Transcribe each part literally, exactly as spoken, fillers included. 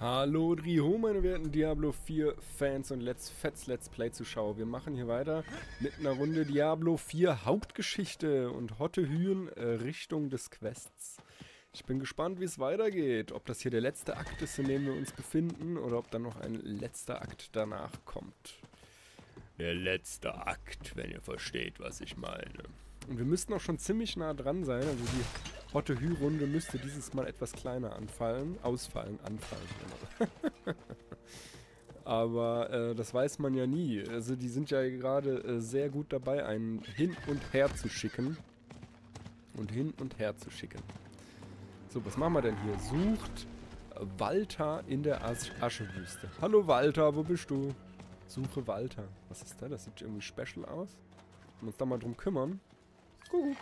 Hallo Driho, meine werten Diablo vier Fans und Let's Fets Let's Play Zuschauer. Wir machen hier weiter mit einer Runde Diablo vier Hauptgeschichte und Hotte Hühen äh, Richtung des Quests. Ich bin gespannt, wie es weitergeht. Ob das hier der letzte Akt ist, in dem wir uns befinden, oder ob dann noch ein letzter Akt danach kommt. Der letzte Akt, wenn ihr versteht, was ich meine. Und wir müssten auch schon ziemlich nah dran sein. Also die Hotte Hü-Runde müsste dieses Mal etwas kleiner anfallen. Ausfallen, anfallen. Genau. Aber äh, das weiß man ja nie. Also die sind ja gerade äh, sehr gut dabei, einen hin und her zu schicken. Und hin und her zu schicken. So, was machen wir denn hier? Sucht Walter in der Asch Aschewüste. Hallo Walter, wo bist du? Suche Walter. Was ist da? Das sieht irgendwie special aus. Wir uns da mal drum kümmern. Guck.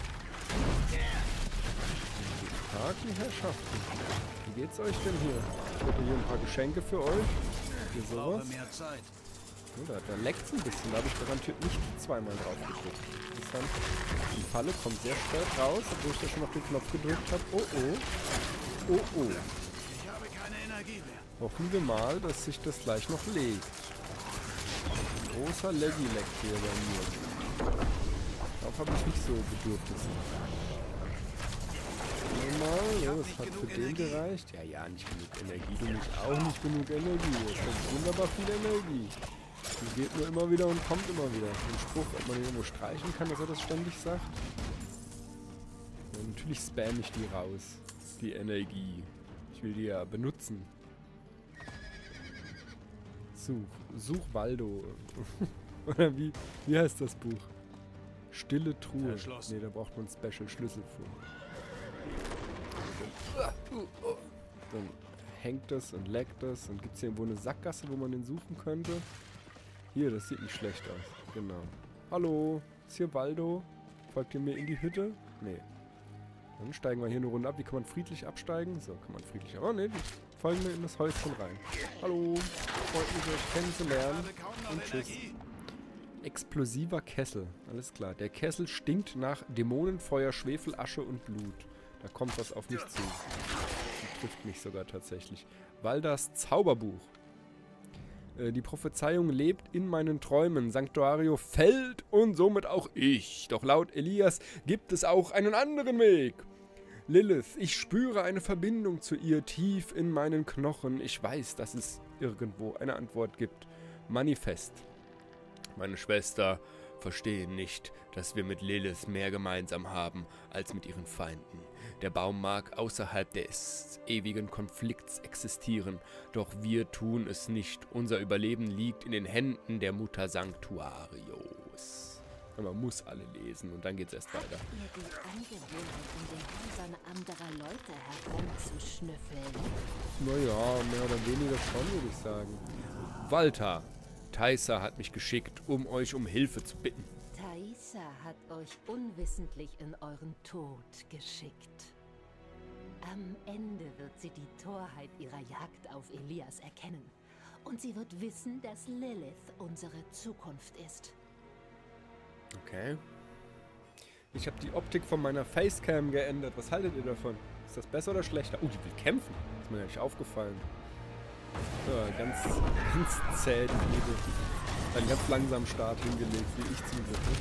Guten Tag, die Herrschaften. Wie geht's euch denn hier? Ich habe hier ein paar Geschenke für euch. Hier sowas. Oh, da, da leckt's ein bisschen. Da habe ich garantiert nicht zweimal drauf gedrückt. Interessant. Die Falle kommt sehr spät raus, obwohl ich da schon auf den Knopf gedrückt habe. Oh oh. Oh oh. Ich habe keine Energie mehr. Hoffen wir mal, dass sich das gleich noch legt. Ein großer Leggy-Leck hier bei mir. Darauf habe ich nicht so Bedürfnis. Mal, ja, das hat für den gereicht. Ja, ja, nicht genug Energie. Du nicht auch nicht genug Energie. Das ist wunderbar viel Energie. Die geht nur immer wieder und kommt immer wieder. Den Spruch, ob man den irgendwo streichen kann, dass er das ständig sagt. Ja, natürlich spam ich die raus. Die Energie. Ich will die ja benutzen. Such. Such Waldo. Oder wie, wie heißt das Buch? Stille Truhe. Ne, da braucht man einen Special Schlüssel für. Dann hängt das und leckt das. Und gibt es hier irgendwo eine Sackgasse, wo man den suchen könnte? Hier, das sieht nicht schlecht aus. Genau. Hallo, ist hier Waldo? Folgt ihr mir in die Hütte? Nee. Dann steigen wir hier eine Runde ab. Wie kann man friedlich absteigen? So, kann man friedlich... Oh ne, die folgen mir in das Häuschen rein. Hallo, freut mich, euch kennenzulernen. Und tschüss. Explosiver Kessel. Alles klar. Der Kessel stinkt nach Dämonenfeuer, Schwefel, Asche und Blut. Da kommt was auf mich zu. Die trifft mich sogar tatsächlich. Waldas Zauberbuch. Äh, die Prophezeiung lebt in meinen Träumen. Sanctuario fällt und somit auch ich. Doch laut Elias gibt es auch einen anderen Weg. Lilith, ich spüre eine Verbindung zu ihr tief in meinen Knochen. Ich weiß, dass es irgendwo eine Antwort gibt. Manifest. Meine Schwester verstehen nicht, dass wir mit Lilith mehr gemeinsam haben als mit ihren Feinden. Der Baum mag außerhalb des ewigen Konflikts existieren, doch wir tun es nicht. Unser Überleben liegt in den Händen der Mutter Sanctuarios. Man muss alle lesen und dann geht's erst weiter. Habt ihr die Angewohnheit, in den Häusern anderer Leute herumzuschnüffeln? Naja, mehr oder weniger schon, würde ich sagen. Walter. Thaisa hat mich geschickt, um euch um Hilfe zu bitten. Thaisa hat euch unwissentlich in euren Tod geschickt. Am Ende wird sie die Torheit ihrer Jagd auf Elias erkennen. Und sie wird wissen, dass Lilith unsere Zukunft ist. Okay. Ich habe die Optik von meiner Facecam geändert. Was haltet ihr davon? Ist das besser oder schlechter? Oh, die will kämpfen. Ist mir ja nicht aufgefallen. Ja, ganz, ganz zäh die Liebe. Einen ganz langsamen Start hingelegt, wie ich zumindest.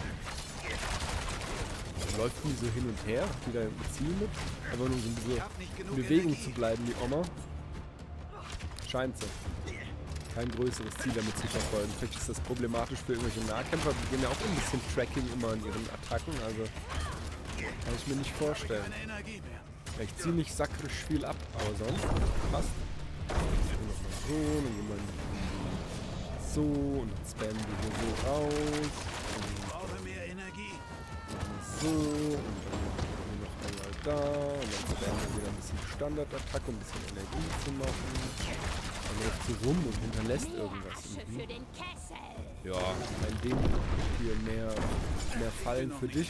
Dann läuft die so hin und her, wieder im Ziel mit. Aber nur so ein bisschen in Bewegung zu bleiben, die Oma. Scheint so. Kein größeres Ziel damit zu verfolgen. Vielleicht ist das problematisch für irgendwelche Nahkämpfer. Die gehen ja auch ein bisschen Tracking immer in ihren Attacken. Also kann ich mir nicht vorstellen. Ich ziehe nicht sakrisch viel ab, aber sonst passt. So, dann gehen wir so und dann spammen wir hier so raus. Ich brauche mehr Energie. So und dann noch einmal da und dann spammen wir wieder ein bisschen Standardattacke, um ein bisschen Energie zu machen. Dann läuft sie rum und hinterlässt irgendwas. Mhm. Ja, ein Ding. Hier mehr, mehr Fallen für dich.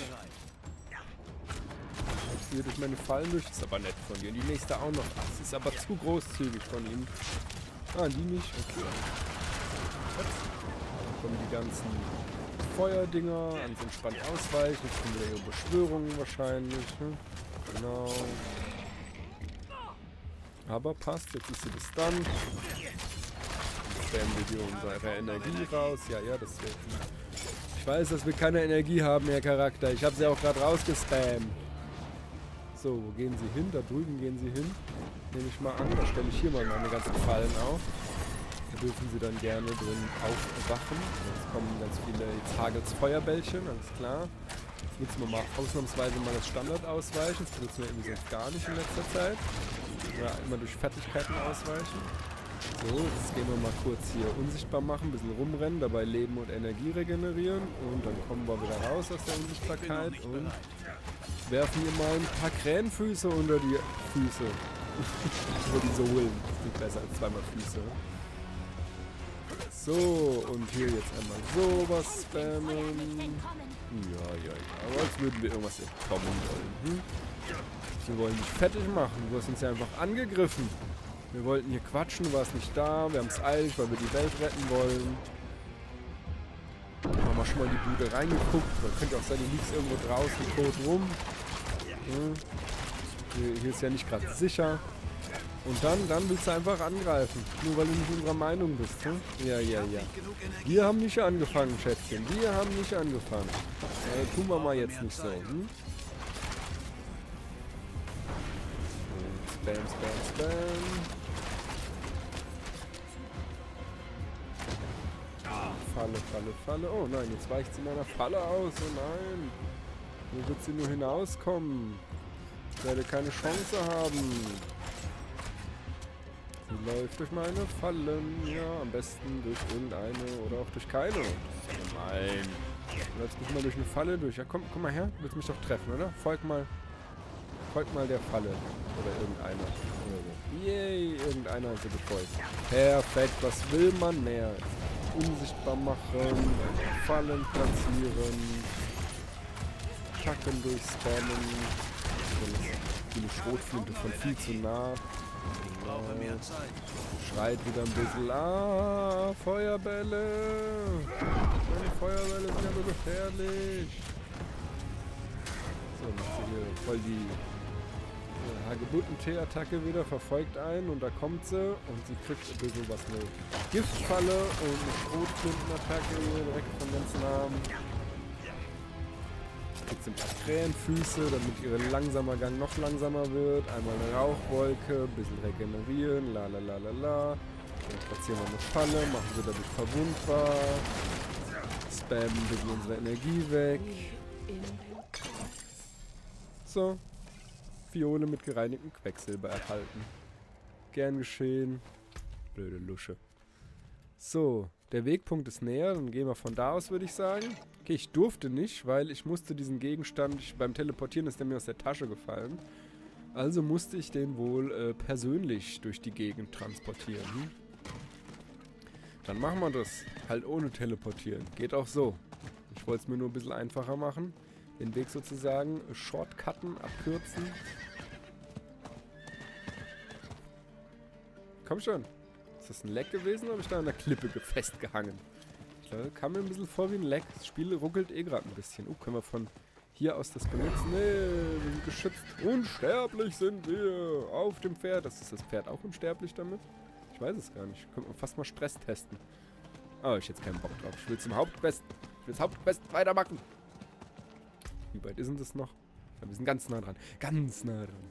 Hier durch meine Fallen durch. Das ist aber nett von dir. Und die nächste auch noch. Ach, das ist aber zu großzügig von ihm. Ah, die nicht? Okay. Dann kommen die ganzen Feuerdinger, ans entspannt ausweichen. Jetzt kommen wieder ihre Beschwörungen wahrscheinlich. Ne? Genau. Aber passt, jetzt ist sie das dann. Jetzt spammen wir hier unsere Energie raus. Ja, ja, das wird. Ich weiß, dass wir keine Energie haben, Herr Charakter. Ich habe sie auch gerade rausgespammt. So, wo gehen sie hin? Da drüben gehen sie hin. Nehme ich mal an. Da stelle ich hier mal meine ganzen Fallen auf. Da dürfen sie dann gerne drin aufwachen. Jetzt kommen ganz viele, jetzt hagelt's Feuerbällchen, alles klar. Jetzt nutzen wir mal ausnahmsweise mal das Standard ausweichen. Das benutzen wir irgendwie sonst gar nicht in letzter Zeit. Ja, immer durch Fertigkeiten ausweichen. So, jetzt gehen wir mal kurz hier unsichtbar machen, ein bisschen rumrennen, dabei Leben und Energie regenerieren. Und dann kommen wir wieder raus aus der Unsichtbarkeit und werfen hier mal ein paar Krähenfüße unter die Füße. Über die Sohlen. Das klingt besser als zweimal Füße. So, und hier jetzt einmal sowas spammen. Ja, ja, ja. Aber als würden wir irgendwas entkommen wollen. Hm? Wir wollen dich fertig machen. Du hast uns ja einfach angegriffen. Wir wollten hier quatschen, du warst nicht da. Wir haben es eilig, weil wir die Welt retten wollen. Haben wir schon mal in die Bude reingeguckt. Man könnte auch sein, du liegst irgendwo draußen tot rum. Hm? Hier, hier ist ja nicht gerade sicher. Und dann, dann willst du einfach angreifen. Nur weil du nicht unserer Meinung bist. Hm? Ja, ja, ja. Wir haben nicht angefangen, Schätzchen. Wir haben nicht angefangen. Ja, tun wir mal jetzt nicht so. Hm? Spam, spam, spam. Falle, Falle, Falle. Oh nein, jetzt weicht sie meiner Falle aus. Oh nein. Wo wird sie nur hinauskommen? Ich werde keine Chance haben. Sie läuft durch meine Fallen. Ja, am besten durch irgendeine oder auch durch keine. Nein. Du läufst nicht mal durch eine Falle durch. Ja, komm, komm mal her. Du willst mich doch treffen, oder? Folg mal. Folg mal der Falle. Oder irgendeiner. Yay, irgendeiner ist gefolgt. Perfekt, was will man mehr? Unsichtbar machen, Fallen platzieren, Attacken durchspammen. Die Schrotflinte von viel zu nah. Ja. Schreit wieder ein bisschen. Ah, Feuerbälle! Meine Feuerbälle sind ja nur gefährlich. So, macht sie hier voll die Hagebutten-Tee-Attacke wieder, verfolgt einen und da kommt sie und sie kriegt ein bisschen was, eine Giftfalle und eine Schrotflintenattacke hier direkt von ganz nah. Jetzt kriegt sie ein paar Krähenfüße, damit ihr langsamer Gang noch langsamer wird. Einmal eine Rauchwolke, ein bisschen regenerieren, la la la la la. Dann platzieren wir eine Falle, machen sie dadurch verwundbar. Spammen ein bisschen unsere Energie weg. So. Fiole mit gereinigtem Quecksilber erhalten. Gern geschehen. Blöde Lusche. So, der Wegpunkt ist näher. Dann gehen wir von da aus, würde ich sagen. Okay, ich durfte nicht, weil ich musste diesen Gegenstand, ich, beim Teleportieren ist der mir aus der Tasche gefallen. Also musste ich den wohl äh, persönlich durch die Gegend transportieren. Hm? Dann machen wir das. Halt ohne Teleportieren. Geht auch so. Ich wollte es mir nur ein bisschen einfacher machen. Den Weg sozusagen shortcutten, abkürzen. Komm schon. Ist das ein Leck gewesen oder habe ich da an der Klippe festgehangen? Ich glaube, kam mir ein bisschen vor wie ein Leck. Das Spiel ruckelt eh gerade ein bisschen. Oh, können wir von hier aus das benutzen? Nee, wir sind geschützt. Unsterblich sind wir. Auf dem Pferd. Das ist das Pferd auch unsterblich damit? Ich weiß es gar nicht. Könnte man fast mal Stress testen. Aber ich jetzt keinen Bock drauf. Ich will zum Hauptquest. Ich will das Hauptquest weitermachen. Wie weit ist denn das noch? Ja, wir sind ganz nah dran. Ganz nah dran.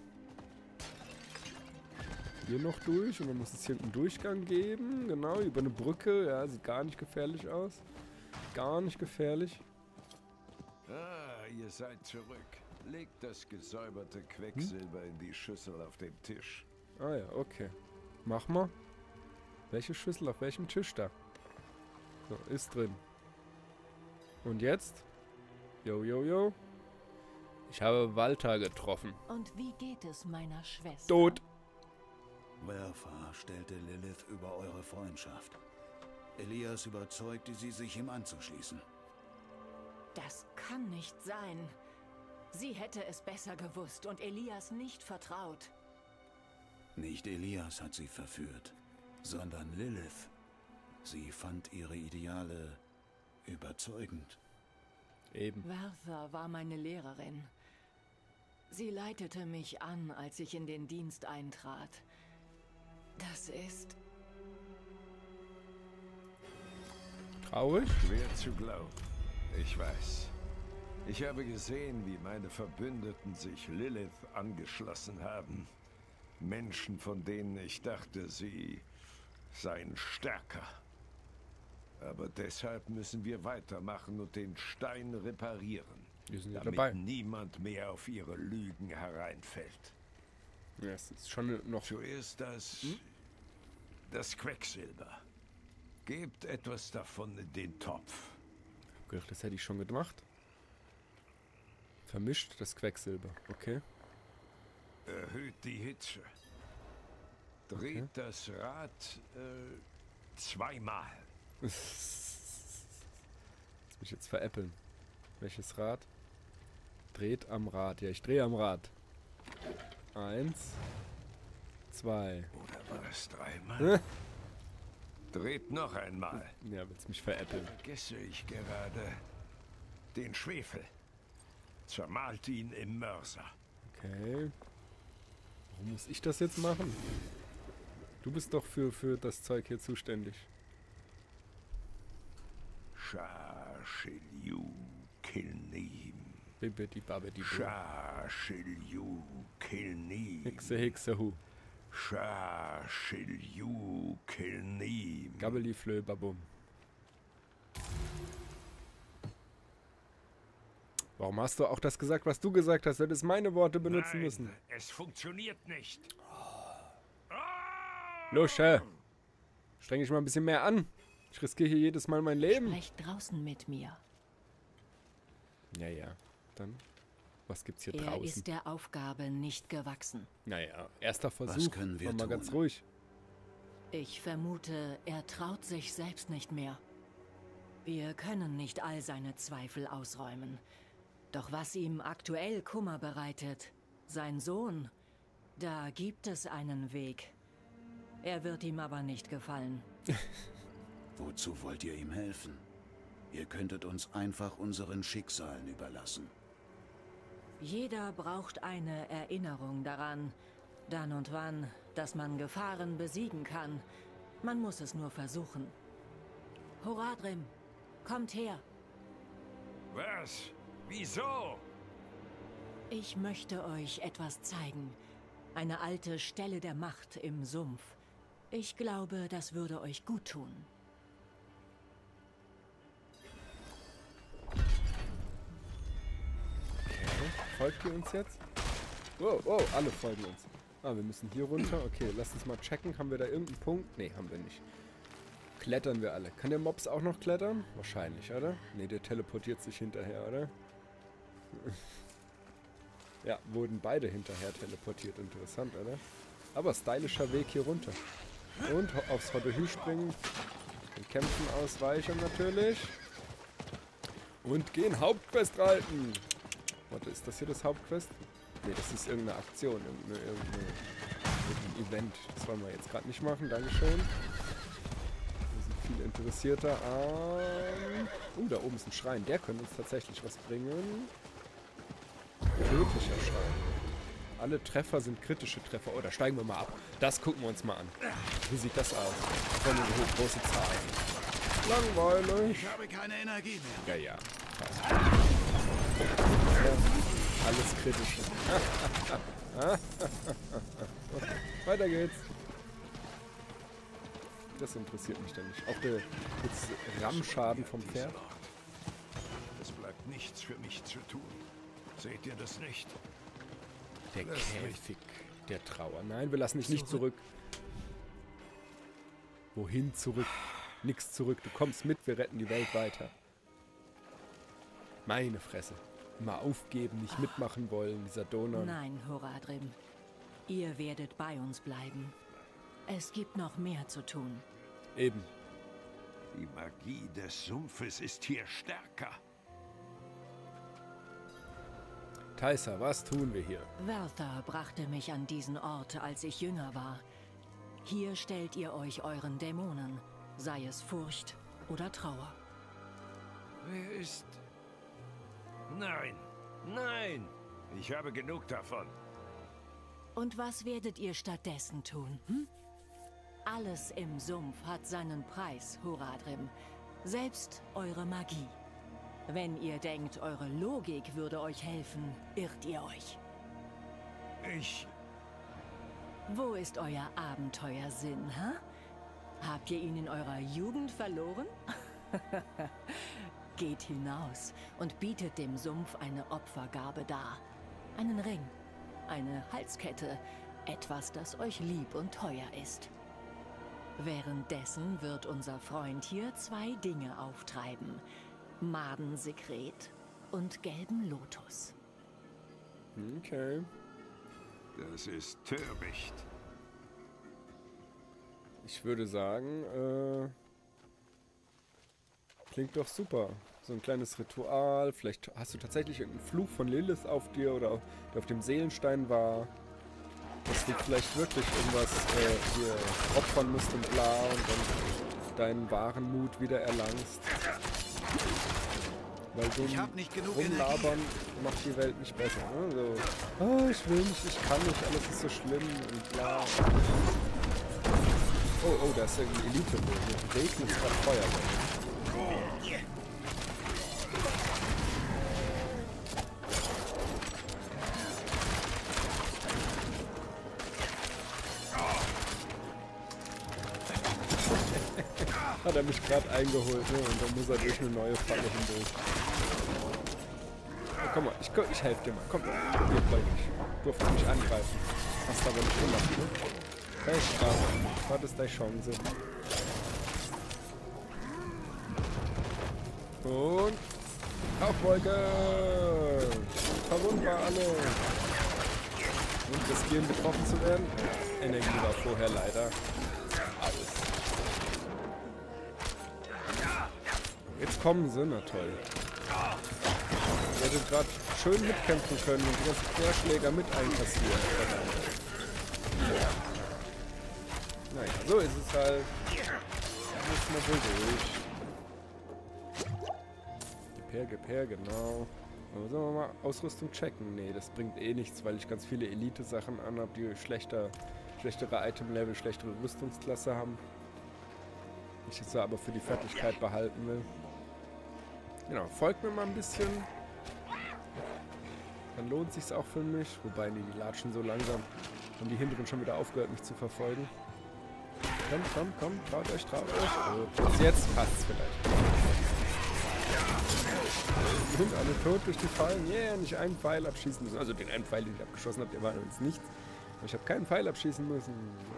Hier noch durch und dann muss es hier einen Durchgang geben. Genau, über eine Brücke. Ja, sieht gar nicht gefährlich aus. Gar nicht gefährlich. Ah, ihr seid zurück. Legt das gesäuberte Quecksilber hm? in die Schüssel auf dem Tisch. Ah ja, okay. Mach mal. Welche Schüssel auf welchem Tisch da? So, ist drin. Und jetzt? Jo, jo, jo. Ich habe Walter getroffen. Und wie geht es meiner Schwester? Tot. Welfa stellte Lilith über eure Freundschaft. Elias überzeugte sie, sich ihm anzuschließen. Das kann nicht sein. Sie hätte es besser gewusst und Elias nicht vertraut. Nicht Elias hat sie verführt, sondern Lilith. Sie fand ihre Ideale überzeugend. Eben. Werther war meine Lehrerin. Sie leitete mich an, als ich in den Dienst eintrat. Das ist... Traurig? Schwer zu glauben. Ich weiß. Ich habe gesehen, wie meine Verbündeten sich Lilith angeschlossen haben. Menschen, von denen ich dachte, sie seien stärker. Aber deshalb müssen wir weitermachen und den Stein reparieren. Wir sind ja damit dabei. niemand mehr auf ihre Lügen hereinfällt. Ja, es ist schon noch... Zuerst das... Hm? das Quecksilber. Gebt etwas davon in den Topf. Ich hab gedacht, das hätte ich schon gemacht. Vermischt das Quecksilber, okay. Erhöht die Hitze. Dreht okay. das Rad äh, zweimal. Lass mich jetzt veräppeln. Welches Rad? Dreht am Rad. Ja, ich drehe am Rad. Eins. Zwei. Oder war es dreimal? Dreht noch einmal. Ja, willst mich veräppeln. Vergesse ich gerade den Schwefel. Zermalt ihn im Mörser. Okay. Warum muss ich das jetzt machen? Du bist doch für, für das Zeug hier zuständig. Shashilyu Kilnim. Bibidi babidi. Shashilyu Kilnim. Hexe, Hexe, Hu. Shashilyu Kilnim. Gabbeli, Flö, Babum. Warum hast du auch das gesagt, was du gesagt hast? Du hättest meine Worte benutzen Nein, müssen. Es funktioniert nicht. Los, Herr. Streng dich mal ein bisschen mehr an. Ich riskiere hier jedes Mal mein Leben. Sprecht draußen mit mir. Ja, ja. Dann, was gibt's hier er draußen? Er ist der Aufgabe nicht gewachsen. Naja, erster Versuch. Was können wir Mach mal tun? ganz ruhig. Ich vermute, er traut sich selbst nicht mehr. Wir können nicht all seine Zweifel ausräumen. Doch was ihm aktuell Kummer bereitet, sein Sohn, da gibt es einen Weg. Er wird ihm aber nicht gefallen. Wozu wollt ihr ihm helfen? Ihr könntet uns einfach unseren Schicksalen überlassen. Jeder braucht eine Erinnerung daran, dann und wann, dass man Gefahren besiegen kann. Man muss es nur versuchen. Horadrim, kommt her. Was? Wieso? Ich möchte euch etwas zeigen. Eine alte Stelle der Macht im Sumpf. Ich glaube, das würde euch gut tun. Okay, folgt ihr uns jetzt? Wow, wow, alle folgen uns. Ah, wir müssen hier runter. Okay, lass uns mal checken. Haben wir da irgendeinen Punkt? Ne, haben wir nicht. Klettern wir alle. Kann der Mops auch noch klettern? Wahrscheinlich, oder? Ne, der teleportiert sich hinterher, oder? Ja, wurden beide hinterher teleportiert. Interessant, oder? Aber stylischer Weg hier runter. Und aufs Hoddehü springen. Den Kämpfen ausweichen natürlich. Und gehen Hauptquest reiten. Warte, ist das hier das Hauptquest? Ne, das ist irgendeine Aktion. Irgendeine, irgendeine, irgendein Event. Das wollen wir jetzt gerade nicht machen. Dankeschön. Wir sind viel interessierter an... Oh, da oben ist ein Schrein. Der könnte uns tatsächlich was bringen. Kritischer Schrein. Alle Treffer sind kritische Treffer. Oh, da steigen wir mal ab. Das gucken wir uns mal an. Wie sieht das aus? Voll eine große Zahl. Langweilig. Ich habe keine Energie mehr. Ja, ja. Passt. Alles kritische. Weiter geht's. Das interessiert mich dann nicht. Auch der jetzt Rammschaden vom Pferd. Es bleibt nichts für mich zu tun. Seht ihr das nicht? Der Käfig der Trauer. Nein, wir lassen dich nicht zurück. Wohin zurück? Nix zurück. Du kommst mit, wir retten die Welt weiter. Meine Fresse. Immer aufgeben, nicht mitmachen wollen, dieser Donau. Nein, Horadrim. Ihr werdet bei uns bleiben. Es gibt noch mehr zu tun. Eben. Die Magie des Sumpfes ist hier stärker. Taisa, was tun wir hier? Werther brachte mich an diesen Ort, als ich jünger war. Hier stellt ihr euch euren Dämonen, sei es Furcht oder Trauer. Wer ist... Nein, nein, ich habe genug davon. Und was werdet ihr stattdessen tun, hm? Alles im Sumpf hat seinen Preis, Horadrim. Selbst eure Magie. Wenn ihr denkt, eure Logik würde euch helfen, irrt ihr euch. Ich... Wo ist euer Abenteuersinn, ha? Habt ihr ihn in eurer Jugend verloren? Geht hinaus und bietet dem Sumpf eine Opfergabe dar. Einen Ring, eine Halskette, etwas, das euch lieb und teuer ist. Währenddessen wird unser Freund hier zwei Dinge auftreiben. Madensekret und gelben Lotus. Okay. Das ist töricht. Ich würde sagen, äh, klingt doch super. So ein kleines Ritual. Vielleicht hast du tatsächlich irgendeinen Fluch von Lilith auf dir oder der auf dem Seelenstein war. Dass du vielleicht wirklich irgendwas äh, hier opfern musst und bla und dann deinen wahren Mut wieder erlangst. Weil so ein Rumlabern macht die Welt nicht besser. Ne? So, oh, ich will nicht, ich kann nicht, alles ist so schlimm und bla. Oh, oh, da ist ja eine Elite. Hier regnet es gerade Feuer. Hat er mich gerade eingeholt, ne? Und dann muss er durch eine neue Falle hindurch. Ja, komm mal, ich, ich helfe dir mal. Komm, probier gleich nicht. Du durftest mich angreifen. Hast aber nicht gemacht, ne? Hey, Strafe. Was ist deine Chance? Und... Aufwolke! Verwundbar alle! Und riskieren, getroffen zu werden? Energie war vorher leider alles. Jetzt kommen sie, na toll. Ich hätte gerade schön mitkämpfen können und die ganzen Querschläger mit einkassieren. Ja. Naja, so ist es halt. Da müssen wir wohl durch. Gib her, gib her, genau. Aber sollen wir mal Ausrüstung checken? Nee, das bringt eh nichts, weil ich ganz viele Elite-Sachen anhabe, die schlechter, schlechtere Item-Level, schlechtere Rüstungsklasse haben. Ich jetzt aber für die Fertigkeit behalten will. Genau, folgt mir mal ein bisschen. Dann lohnt sich's auch für mich. Wobei, nee, die latschen so langsam. Haben die Hinteren schon wieder aufgehört, mich zu verfolgen. Komm, komm, komm, traut euch, traut euch. Oh, jetzt passt's vielleicht. Die sind alle tot durch die Fallen. Yeah, nicht einen Pfeil abschießen müssen. Also den einen Pfeil, den ich abgeschossen habe, der war übrigens nichts. Aber ich habe keinen Pfeil abschießen müssen.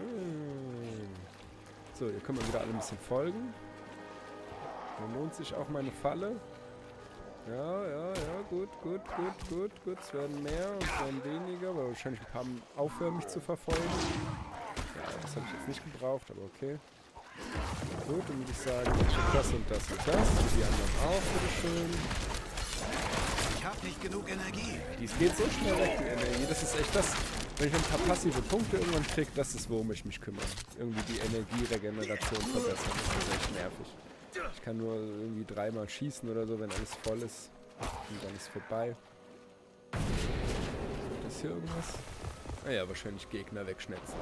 So, hier können wir wieder alle ein bisschen folgen. Dann lohnt sich auch meine Falle. Ja, ja, ja, gut, gut, gut, gut, gut. Es werden mehr und es werden weniger, weil wahrscheinlich ein paar aufhören, mich zu verfolgen. Ja, das habe ich jetzt nicht gebraucht, aber okay. Gut, dann würde ich sagen, das und das und das. Und die anderen auch, bitteschön. Ich habe nicht genug Energie. Dies geht so schnell weg, die Energie. Das ist echt das, wenn ich ein paar passive Punkte irgendwann kriege, das ist, worum ich mich kümmere. Irgendwie die Energieregeneration verbessern. Das ist echt nervig. Ich kann nur irgendwie dreimal schießen oder so, wenn alles voll ist. Und dann ist vorbei. Ist das hier irgendwas? Ah ja, wahrscheinlich Gegner wegschnetzen.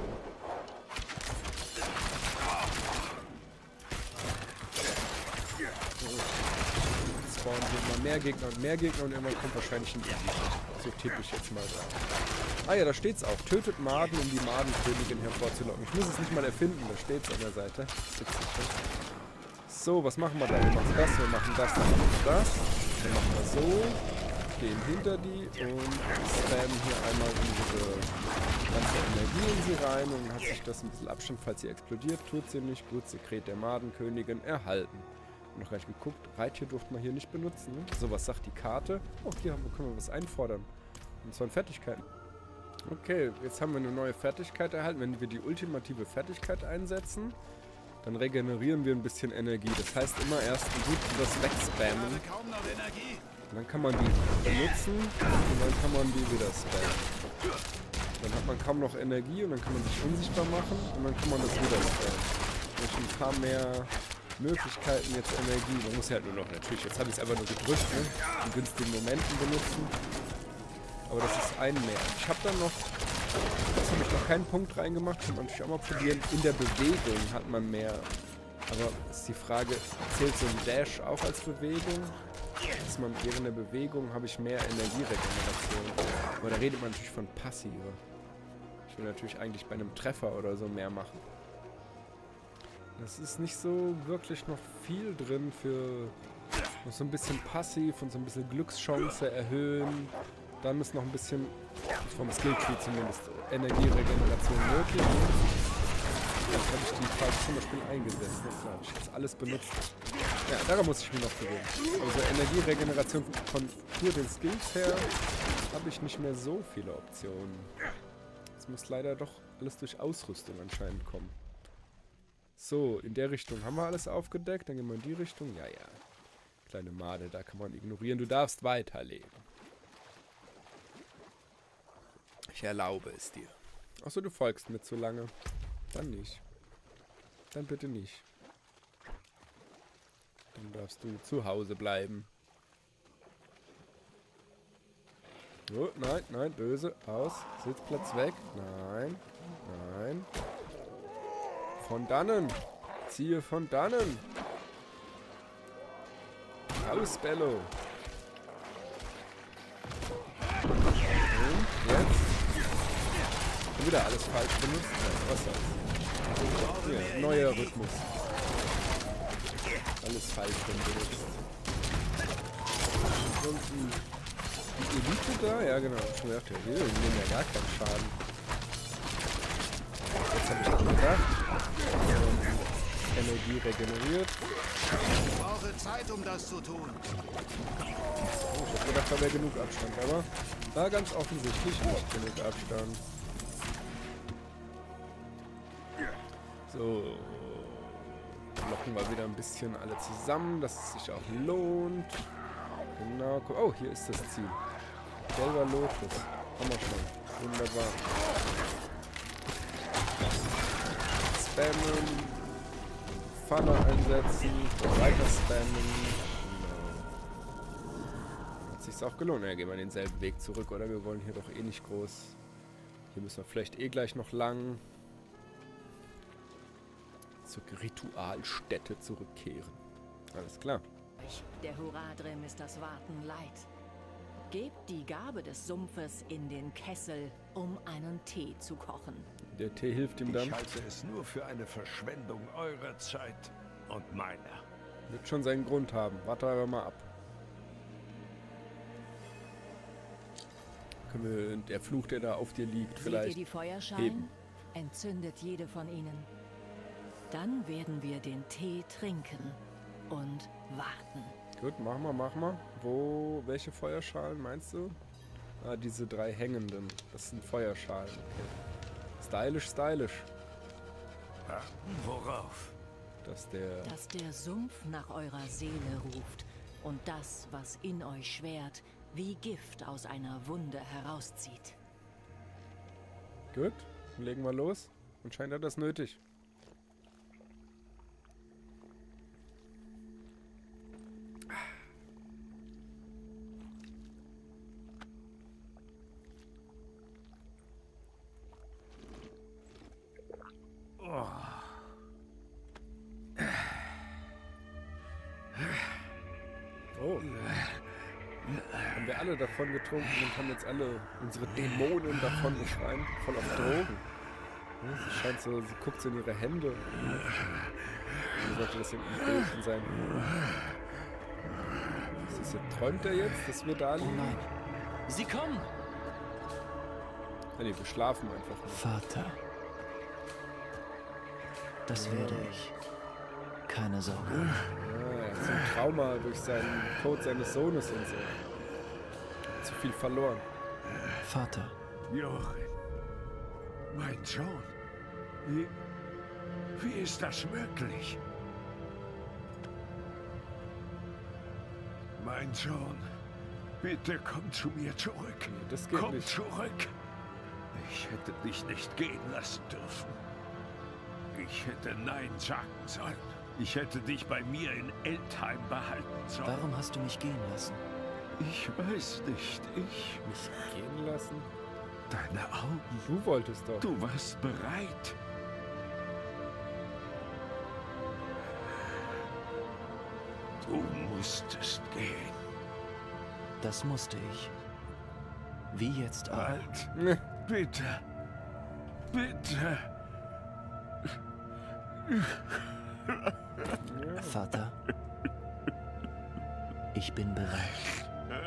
Jetzt spawnen immer mehr Gegner und mehr Gegner und irgendwann kommt wahrscheinlich ein Easy. So tippe ich jetzt mal drauf. Ah ja, da steht's auch. Tötet Maden, um die Madenkönigin hervorzulocken. Ich muss es nicht mal erfinden, da steht's an der Seite. So, was machen wir da? Wir machen das, wir machen das, wir machen das. Dann machen wir so. Gehen hinter die und spammen hier einmal unsere ganze Energie in sie rein und dann hat sich das ein bisschen Abstand, falls sie explodiert. Tut sie nicht. Gut, Sekret der Madenkönigin erhalten. Noch gar nicht geguckt. Reittier durften wir hier nicht benutzen. Ne? So, was sagt die Karte? Oh, hier haben wir, können wir was einfordern. Und zwar in Fertigkeiten. Okay, jetzt haben wir eine neue Fertigkeit erhalten. Wenn wir die ultimative Fertigkeit einsetzen, dann regenerieren wir ein bisschen Energie. Das heißt immer erst gut das wegspammen. Und dann kann man die benutzen und dann kann man die wieder spammen. Dann hat man kaum noch Energie und dann kann man sich unsichtbar machen und dann kann man das wieder spammen. Durch ein paar mehr Möglichkeiten jetzt Energie. Man muss ja halt nur noch, natürlich, jetzt habe ich es einfach nur gedrückt, ne? In günstigen Momenten benutzen. Aber das ist ein mehr. Ich habe dann noch Das habe ich noch keinen Punkt reingemacht. Kann man natürlich auch mal probieren. In der Bewegung hat man mehr. Aber ist die Frage, zählt so ein Dash auch als Bewegung? Dass man während der Bewegung habe ich mehr Energieregeneration. Aber da redet man natürlich von passiver. Ich will natürlich eigentlich bei einem Treffer oder so mehr machen. Das ist nicht so wirklich noch viel drin für noch so ein bisschen passiv und so ein bisschen Glückschance erhöhen. Dann ist noch ein bisschen, vom Skilltree zumindest, Energieregeneration möglich. Jetzt habe ich die falsch zum Beispiel eingesetzt. Das habe ich jetzt alles benutzt. Ja, daran muss ich mich noch gewöhnen. Also Energieregeneration von pur den Skills her habe ich nicht mehr so viele Optionen. Es muss leider doch alles durch Ausrüstung anscheinend kommen. So, in der Richtung haben wir alles aufgedeckt. Dann gehen wir in die Richtung. Ja, ja. Kleine Made, da kann man ignorieren. Du darfst weiterleben. Ich erlaube es dir. Achso, du folgst mir zu lange. Dann nicht. Dann bitte nicht. Dann darfst du zu Hause bleiben. Oh, nein, nein, böse. Aus. Sitzplatz weg. Nein. Nein. Von dannen. Ziehe von dannen. Aus, Bello. Und jetzt. Schon wieder alles falsch benutzt. Was ist das? Ja, neuer Rhythmus. Alles falsch benutzt. Und die, die Elite da? Ja, genau. Ich mir gedacht, ja, wir nehmen ja gar keinen Schaden. Jetzt habe ich schon gedacht. Energie regeneriert. Ich brauche Zeit, um das zu tun. Oh, ich habe gedacht, da wäre genug Abstand, aber war ganz offensichtlich nicht genug Abstand. So. Locken wir wieder ein bisschen alle zusammen, dass es sich auch lohnt. Genau. Oh, hier ist das Ziel. Gelber Lotus. Haben wir schon. Wunderbar. Spammen. Pfanne einsetzen. Weiter spammen. Genau. Hat sich's auch gelohnt. Ja, gehen wir denselben Weg zurück, oder? Wir wollen hier doch eh nicht groß. Hier müssen wir vielleicht eh gleich noch lang zur Ritualstätte zurückkehren. Alles klar. Der Horadrim ist das Warten leid. Gebt die Gabe des Sumpfes in den Kessel, um einen Tee zu kochen. Der Tee hilft ihm dann. Ich halte es nur für eine Verschwendung eurer Zeit und meiner. Wird schon seinen Grund haben. Warte aber mal ab. Können wir der Fluch, der da auf dir liegt, Seht vielleicht ihr die Feuerschalen? heben. Entzündet jede von ihnen. Dann werden wir den Tee trinken und warten. Gut, mach mal, mach mal. Wo, welche Feuerschalen meinst du? Ah, diese drei hängenden. Das sind Feuerschalen. Okay. Stylisch, stylisch. Warten worauf? Dass der... Dass der Sumpf nach eurer Seele ruft und das, was in euch schwert, wie Gift aus einer Wunde herauszieht. Gut, dann legen wir los. Anscheinend hat das nötig. Oh. Haben wir alle davon getrunken und haben jetzt alle unsere Dämonen davon befreien. Voll auf Drogen. Ja, sie scheint so, sie guckt so in ihre Hände. Wie sollte das im Bildchen sein? Was ist jetzt? Träumt er jetzt, dass wir da liegen? Oh nein. Sie kommen! Ja, nee, wir schlafen einfach nur. Vater. Das werde ich. Keine Sorge. Ja, er hat so ein Trauma durch seinen Tod seines Sohnes und so. Zu viel verloren. Vater. Jochen, mein Sohn, wie, wie ist das möglich? Mein Sohn, bitte komm zu mir zurück. Das geht komm nicht. zurück. Ich hätte dich nicht gehen lassen dürfen. Ich hätte Nein sagen sollen. Ich hätte dich bei mir in Eltheim behalten sollen. Warum hast du mich gehen lassen? Ich weiß nicht, ich... Mich gehen lassen? deine Augen. Du wolltest doch. Du warst bereit. Du musstest gehen. Das musste ich. Wie jetzt auch. Halt. Bitte. Bitte. Vater, ich bin bereit.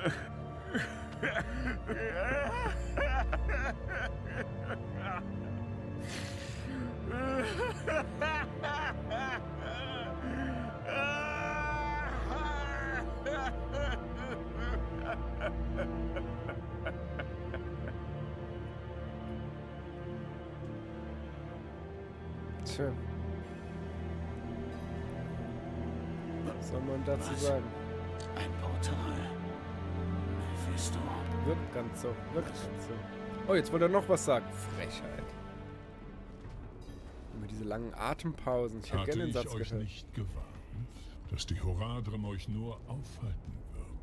Tja. Was soll man dazu Was? sagen? Ein Portal. Mephisto. Wirkt ganz so. Wirkt ganz so. Oh, jetzt wollte er noch was sagen. Frechheit. Immer diese langen Atempausen. Ich hätte Hatte gerne den ich Satz euch gehört. nicht gewarnt, dass die Horadrim euch nur aufhalten würden?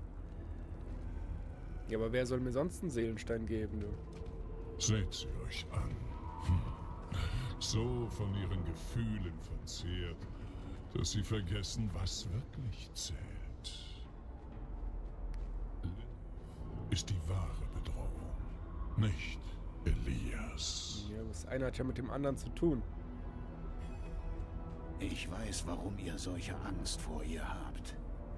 Ja, aber wer soll mir sonst einen Seelenstein geben, du? Seht sie euch an. Hm. So von ihren Gefühlen verzehrt, dass sie vergessen, was wirklich zählt. Ist die wahre Bedrohung, nicht Elias. Ja, das eine hat ja mit dem anderen zu tun. Ich weiß, warum ihr solche Angst vor ihr habt.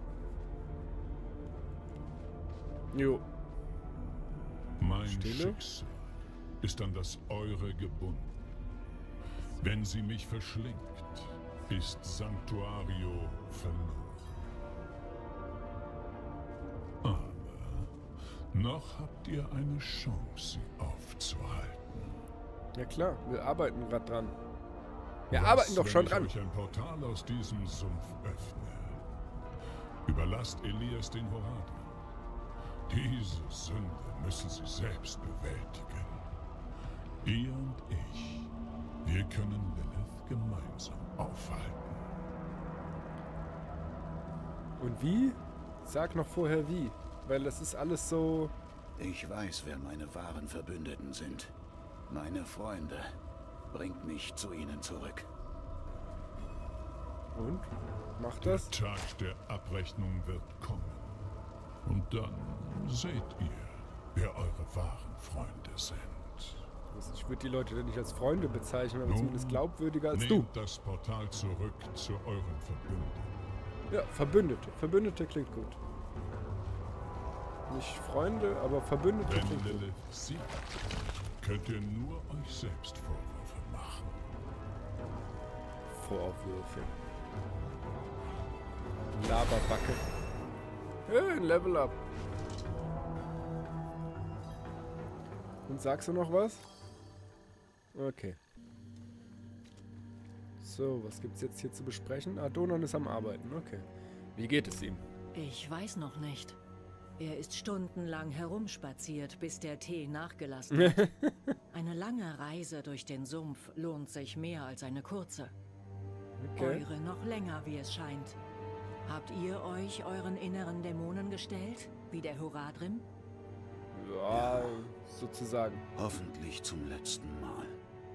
Jo. Mein Stille? Schicksal ist an das eure gebunden. Wenn sie mich verschlingt, ist Sanctuario verloren. Aber noch habt ihr eine Chance, sie aufzuhalten. Ja klar, wir arbeiten gerade dran. Wir Was, arbeiten doch schon wenn dran. ich euch ein Portal aus diesem Sumpf öffne? Überlasst Elias den Horadrim. Diese Sünde müssen sie selbst bewältigen. Ihr und ich, wir können Lilith gemeinsam aufhalten. Und wie? Sag noch vorher wie. Weil das ist alles so... Ich weiß, wer meine wahren Verbündeten sind. Meine Freunde. Bringt mich zu ihnen zurück. Und? Macht Der das? Tag der Abrechnung wird kommen. Und dann seht ihr, wer eure wahren Freunde sind. Also ich würde die Leute denn nicht als Freunde bezeichnen, aber Nun, zumindest glaubwürdiger als Nehmt du. das Portal zurück zu euren Verbündeten. Ja, Verbündete. Verbündete klingt gut. Nicht Freunde, aber Verbündete Wenn klingt gut. Lilith siegt, könnt ihr nur euch selbst Vorwürfe machen. Vorwürfe. Laberbacke. Hey, ein Level Up. Und sagst du noch was? Okay. So, was gibt's jetzt hier zu besprechen? Ah, Donan ist am Arbeiten. Okay. Wie geht es ihm? Ich weiß noch nicht. Er ist stundenlang herumspaziert, bis der Tee nachgelassen hat. Eine lange Reise durch den Sumpf lohnt sich mehr als eine kurze. Okay. Eure noch länger, wie es scheint. Habt ihr euch euren inneren Dämonen gestellt, wie der Horadrim? Ja, sozusagen. Hoffentlich zum letzten Mal.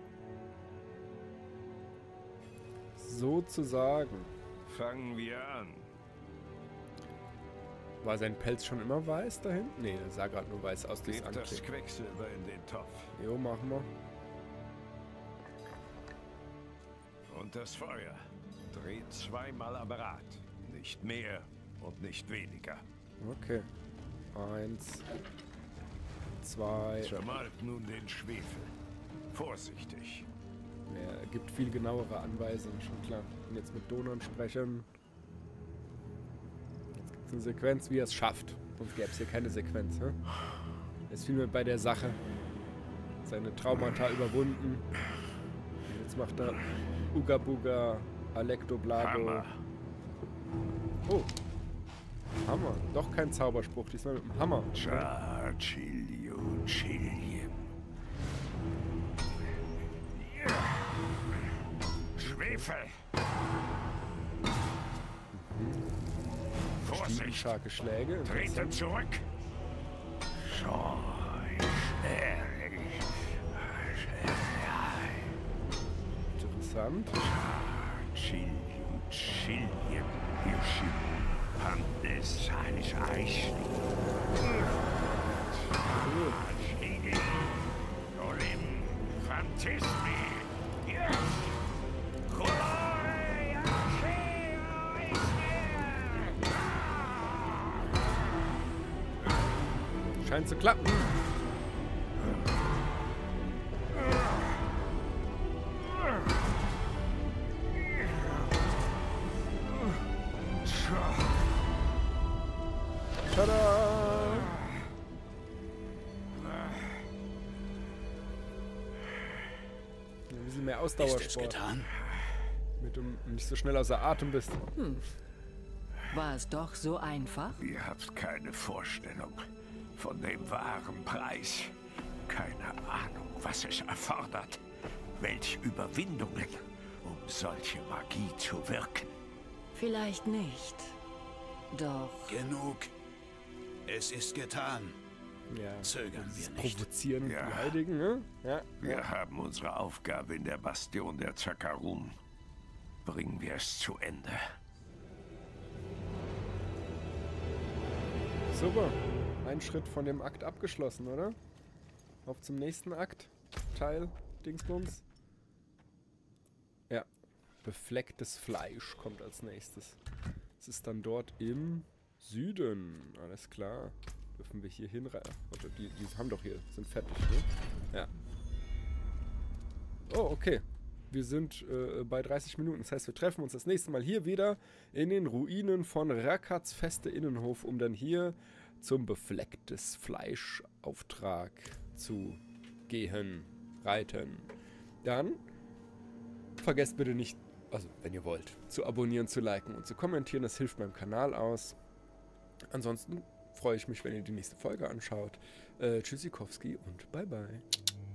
Sozusagen. Fangen wir an. War sein Pelz schon immer weiß da hinten? Nee, der sah gerade nur weiß aus durchs Gebt das Anklingen. Quecksilber in den Topf. Jo, machen wir. Und das Feuer. Dreht zweimal am Rad. Nicht mehr und nicht weniger. Okay. Eins. Zwei. Zermalt nun den Schwefel. Vorsichtig. Er gibt viel genauere Anweisungen, schon klar. Und jetzt mit Donan sprechen. Jetzt gibt es eine Sequenz, wie er es schafft. Sonst gäbe es hier keine Sequenz. Hä? Er ist vielmehr bei der Sache. Seine Traumata überwunden. Und jetzt macht er Uga Buga, Alecto Blago. Hammer. Oh. Hammer. Doch kein Zauberspruch, diesmal mit dem Hammer. Chachilio Chilium. Schwefel! Vorsicht! Starke Schläge. Trete zurück! Scheu, schnell Strand. Chilium, Chilium, Hirschim, Pandes, Heilig, Eichling. Chilium, Olim, Fantismi, Yes, Colore, Scheint zu klappen. Tada! Ein bisschen mehr Ist es Ausdauersport, getan? damit du nicht so schnell außer Atem bist. Hm. War es doch so einfach? Ihr habt keine Vorstellung von dem wahren Preis. Keine Ahnung, was es erfordert. Welch Überwindungen, um solche Magie zu wirken. Vielleicht nicht. Doch Genug. Es ist getan. Ja, Zögern dieses wir nicht. Provozieren und Ja. Beleidigen, ne? Ja, Wir ja. haben unsere Aufgabe in der Bastion der Zakarun. Bringen wir es zu Ende. Super. Ein Schritt von dem Akt abgeschlossen, oder? Auf zum nächsten Akt. Teil. Dingsbums. Ja. Beflecktes Fleisch kommt als nächstes. Es ist dann dort im Süden. Alles klar. Dürfen wir hier hinreisen? Oder die, die haben doch hier, sind fertig, ne? Ja. Oh, okay. Wir sind äh, bei dreißig Minuten. Das heißt, wir treffen uns das nächste Mal hier wieder in den Ruinen von Rakats feste Innenhof, um dann hier zum beflecktes Fleischauftrag zu gehen, reiten. Dann vergesst bitte nicht, also wenn ihr wollt, zu abonnieren, zu liken und zu kommentieren. Das hilft meinem Kanal aus. Ansonsten freue ich mich, wenn ihr die nächste Folge anschaut. Äh, Tschüssikowski und bye bye.